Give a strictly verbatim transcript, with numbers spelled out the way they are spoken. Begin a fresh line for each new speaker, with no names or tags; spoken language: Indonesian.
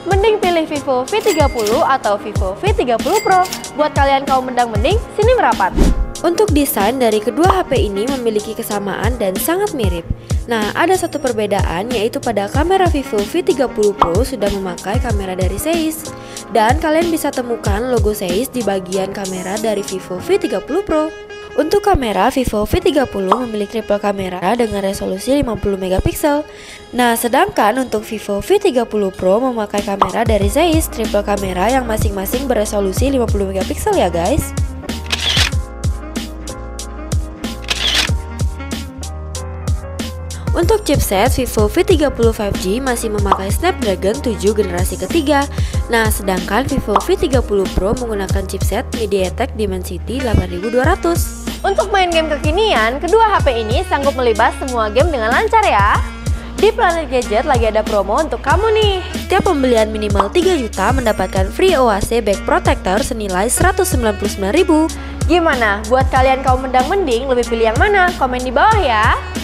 Mending pilih Vivo V tiga puluh atau Vivo V tiga puluh Pro. Buat kalian kaum mendang mending, sini merapat.
Untuk desain dari kedua H P ini memiliki kesamaan dan sangat mirip. Nah, ada satu perbedaan yaitu pada kamera Vivo V tiga puluh Pro sudah memakai kamera dari Zeiss. Dan kalian bisa temukan logo Zeiss di bagian kamera dari Vivo V tiga puluh Pro. Untuk kamera, Vivo V tiga puluh memiliki triple kamera dengan resolusi lima puluh megapiksel. Nah, sedangkan untuk Vivo V tiga puluh Pro memakai kamera dari Zeiss triple kamera yang masing-masing beresolusi lima puluh megapiksel ya guys. Untuk chipset, Vivo V tiga puluh lima G masih memakai Snapdragon tujuh generasi ketiga. Nah, sedangkan Vivo V tiga puluh Pro menggunakan chipset MediaTek Dimensity delapan ribu dua ratus.
Untuk main game kekinian, kedua H P ini sanggup melibas semua game dengan lancar ya. Di Planet Gadget lagi ada promo untuk kamu nih.
Setiap pembelian minimal tiga juta mendapatkan free O A C Back Protector senilai seratus sembilan puluh sembilan ribu.
Gimana? Buat kalian kaum mendang mending, lebih pilih yang mana? Komen di bawah ya.